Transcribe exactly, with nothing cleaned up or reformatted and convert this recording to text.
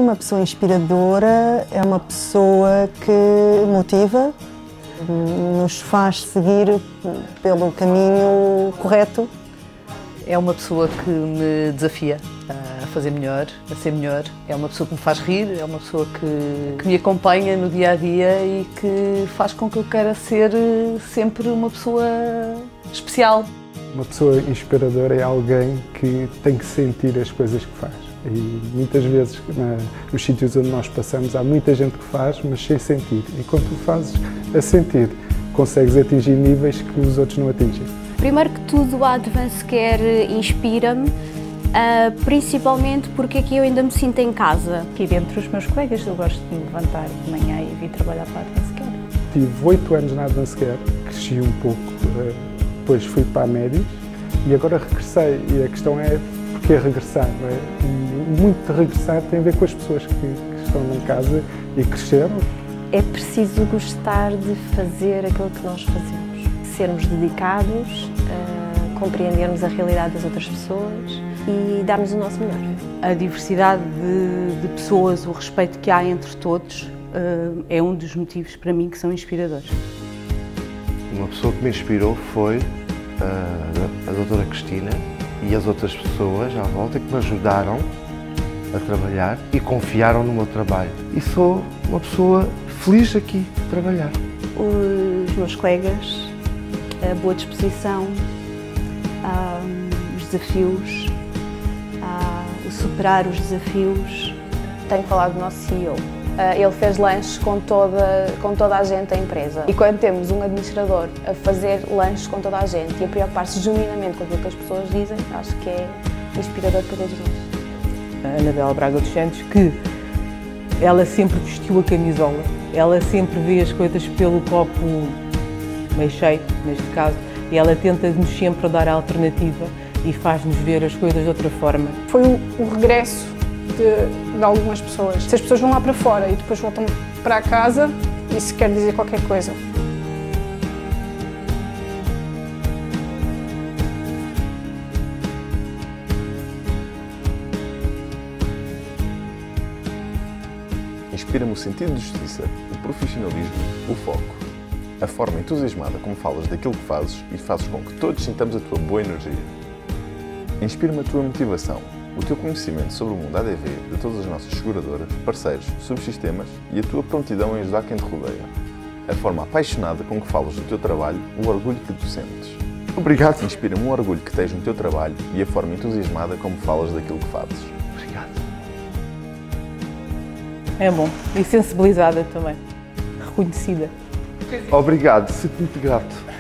Uma pessoa inspiradora é uma pessoa que motiva, nos faz seguir pelo caminho correto. É uma pessoa que me desafia a fazer melhor, a ser melhor. É uma pessoa que me faz rir, é uma pessoa que, que me acompanha no dia-a-dia e que faz com que eu queira ser sempre uma pessoa especial. Uma pessoa inspiradora é alguém que tem que sentir as coisas que faz. E muitas vezes na, nos sítios onde nós passamos há muita gente que faz, mas sem sentir. E quando tu fazes a sentir, consegues atingir níveis que os outros não atingem. Primeiro que tudo, a AdvanceCare inspira-me, uh, principalmente porque aqui eu ainda me sinto em casa. Aqui dentro os meus colegas, eu gosto de me levantar de manhã e vir trabalhar para a AdvanceCare. Tive oito anos na AdvanceCare, cresci um pouco, uh, depois fui para a Médis e agora regressei. E a questão é porque regressar, não é? E muito de regressar tem a ver com as pessoas que, que estão em casa e cresceram. É preciso gostar de fazer aquilo que nós fazemos. Sermos dedicados, uh, compreendermos a realidade das outras pessoas e darmos o nosso melhor. A diversidade de, de pessoas, o respeito que há entre todos, uh, é um dos motivos para mim que são inspiradores. Uma pessoa que me inspirou foi uh, a doutora Cristina e as outras pessoas à volta que me ajudaram a trabalhar e confiaram no meu trabalho. E sou uma pessoa feliz aqui de trabalhar. Os meus colegas, a boa disposição, um, os desafios, uh, o superar os desafios. Tenho falado do nosso C E O. Uh, ele fez lanches com toda, com toda a gente da empresa. E quando temos um administrador a fazer lanches com toda a gente e a preocupar-se genuinamente com aquilo que as pessoas dizem, acho que é inspirador para todos nós. A Anabela Braga dos Santos, que ela sempre vestiu a camisola, ela sempre vê as coisas pelo copo meio cheio, neste caso, e ela tenta-nos sempre dar a alternativa e faz-nos ver as coisas de outra forma. Foi o, o regresso de, de algumas pessoas. Se as pessoas vão lá para fora e depois voltam para casa, isso quer dizer qualquer coisa. Inspira-me o sentido de justiça, o profissionalismo, o foco. A forma entusiasmada como falas daquilo que fazes e fazes com que todos sintamos a tua boa energia. Inspira-me a tua motivação, o teu conhecimento sobre o mundo A D V de todas as nossas seguradoras, parceiros, subsistemas e a tua prontidão em ajudar quem te rodeia. A forma apaixonada com que falas do teu trabalho, o orgulho que tu sentes. Obrigado. Inspira-me o orgulho que tens no teu trabalho e a forma entusiasmada como falas daquilo que fazes. Obrigado. É bom. E sensibilizada também. Reconhecida. Obrigado, sinto-me muito grato.